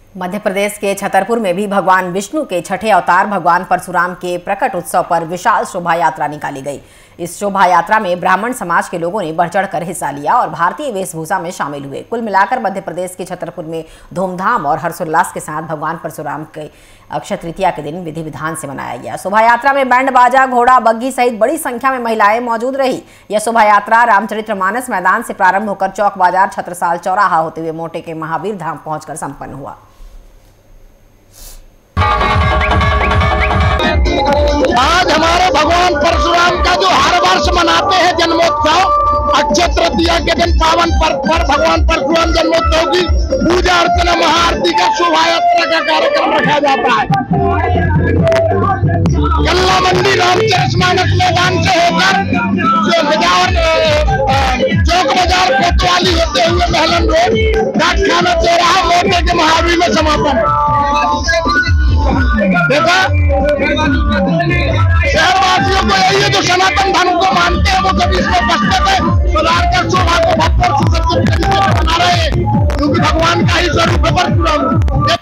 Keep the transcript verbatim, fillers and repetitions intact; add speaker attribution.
Speaker 1: मध्य प्रदेश के छतरपुर में भी भगवान विष्णु के छठे अवतार भगवान परशुराम के प्रकट उत्सव पर विशाल शोभा यात्रा निकाली गई। इस शोभा यात्रा में ब्राह्मण समाज के लोगों ने बढ़ चढ़कर हिस्सा लिया और भारतीय वेशभूषा में शामिल हुए। कुल मिलाकर मध्य प्रदेश के छतरपुर में धूमधाम और हर्षोल्लास के साथ भगवान परशुराम के अक्षय तृतीया के दिन विधि विधान से मनाया गया। शोभा यात्रा में बैंड बाजा, घोड़ा, बग्घी सहित बड़ी संख्या में महिलाएं मौजूद रही। यह शोभा यात्रा रामचरितमानस मैदान से प्रारंभ होकर चौक बाजार, छत्रसाल चौराहा होते हुए मोटे के महावीर धाम पहुंचकर संपन्न हुआ।
Speaker 2: आज हमारे भगवान परशुराम का जो हर वर्ष मनाते हैं जन्मोत्सव, अक्षय तृतीया के दिन पावन पर्व पर भगवान परशुराम जन्मोत्सव की पूजा अर्चना महाआरती का शोभा यात्रा का कार्यक्रम रखा जाता है। कल्ला मंडी रामचरितमानस मैदान से होकर जो चौक बाजार कोतवाली होते हुए महलन रोड डाकखाना चौराहा मोटे के महावीर में समापन। देखा, शहरवासियों को यही है जो सनातन धर्म को मानते हैं, वो कभी इसमें पश्चात है सुधार कर शोभा को भक्त और सुसज्जित तरीके से बना रहे हैं, क्योंकि भगवान का ही स्वरूप है परशुराम।